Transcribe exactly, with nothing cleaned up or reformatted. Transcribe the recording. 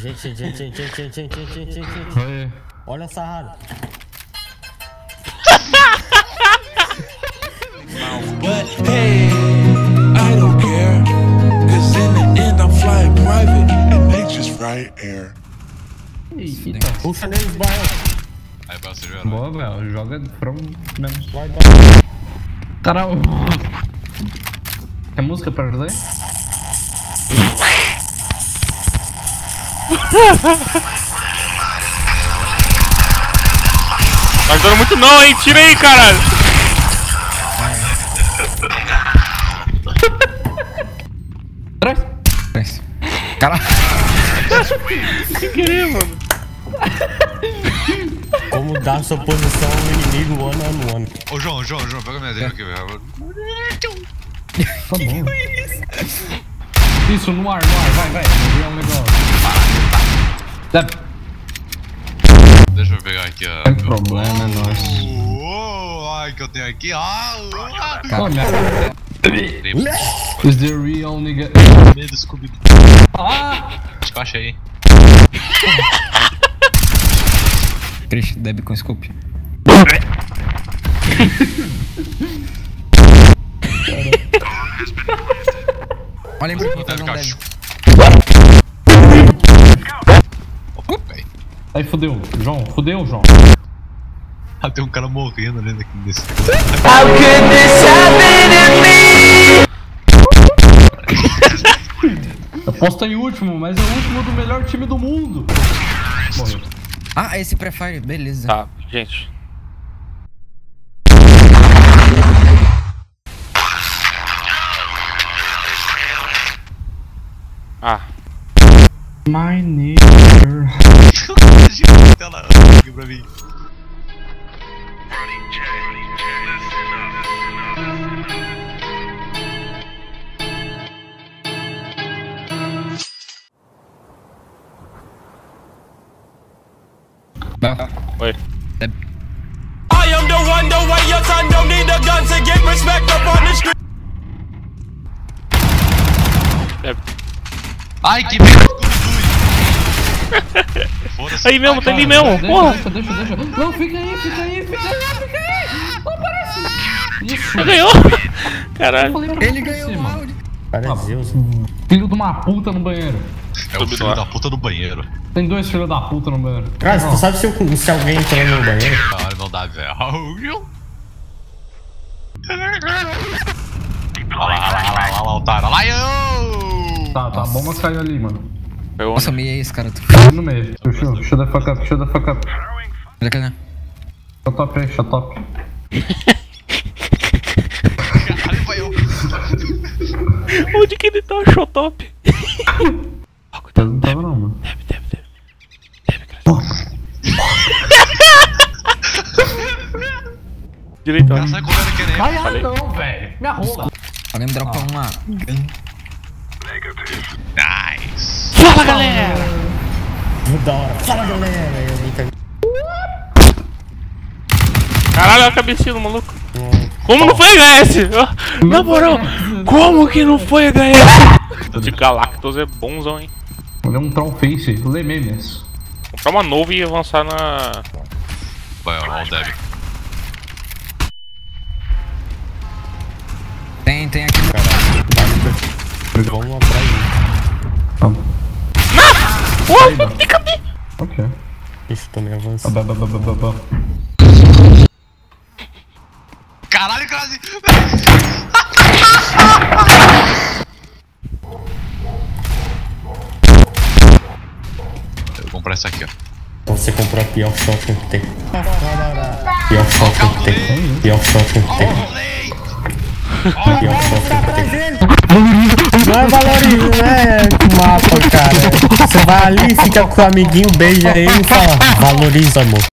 Gente, gente, gente, gente, gente, gente, gente, gente, gente. Olha essa rara. But hey, I don't care, cause in the end I'm flying private and they just fly air. Puxa neles, Bael. Aí, Bael, você viu? Boa, velho. Joga from mesmo. Vai, Bael. Caralho. Quer música pra ajudar? Tá ajudando muito não, hein? Tira aí, caralho. Trás. Caralho. Sem querer, mano. Como dar sua posição ao inimigo one on one. Ô, João, João, João, pega minha dele aqui, velho. Tá bom. Isso, no ar, no ar, vai, vai. É um negócio. Deve. Deixa eu pegar aqui, ó. Tem problema, é nóis. Oh, ai, que eu tenho aqui, ó. Pô, minha... Is the real nigga? Medo, Scooby. Ah! Descaixa aí. Triste, Deb com scoop. Olha aí pra mim, fazer um Deb. Aí fudeu, João, fudeu, João. Ah, tem um cara morrendo ali daqui desse. How could this happen to me? Eu posso estar em último, mas é o último do melhor time do mundo. Morreu. Ah, esse pré-fire, beleza. Tá, gente. Ah. My neighbor. Tela aqui pra mim. Oi. Deb. I am the one, the way your son don't need a gun to get respect up on the street. É. Ai, que merda, foda-se. Aí mesmo, tá ali mesmo. Deixa, Porra. deixa, deixa, deixa. Não, fica aí, fica aí, fica aí, fica aí. Não aparece. Isso. Você ganhou. Caralho. Ele ganhou o áudio. Cara, é Zeus. Filho de uma puta no banheiro. É o filho da puta do banheiro. Tem dois filhos da puta no banheiro. Cara, tu sabe se, eu, se alguém entrou no banheiro? Ah, não dá, velho. Olha lá, olha lá, olha lá, olha lá, otário. Olha lá, eu! Tá, tá, a bomba caiu ali, mano. Eu Nossa, meio é esse, cara. Caiu no meio. Show, show the fuck up, show the fuck up. Olha aqui, né? Shut up aí, shut up. Caralho, vai eu. Onde que ele tá o show top? Eu não tava não, mano. Deve, deve, deve. Deve, cara. Direito, Ela sai correndo que nem eu. Ai, ah, não, velho. Me arrola. Alguém me dropa uma. Nice. Fala, galera! Da hora. Fala, galera. Eu vim cá. Caralho, olha a cabecinha do maluco. Como não foi H S? Na moral, como que não foi H S? De Galactus é bonzão, hein? Olha um troll face, lê memes. Comprar uma nova e avançar na... Vai, olha o Deb. Tem, tem aqui. Vamos lá atrás. Vamos. Porra, fica bem! Ok. Ixi, tô meio avançado. Ba, ba, ba, ba, ba. Caralho, quase! Eu vou comprar essa aqui, ó. Então você comprou a pior shotgun que tem. Pior shotgun que tem. Pior shotgun que tem. Pior shotgun que tem. Não é valorizo, né? Mapa, cara. Você vai ali, fica com o amiguinho, beija ele e fala: valoriza, amor.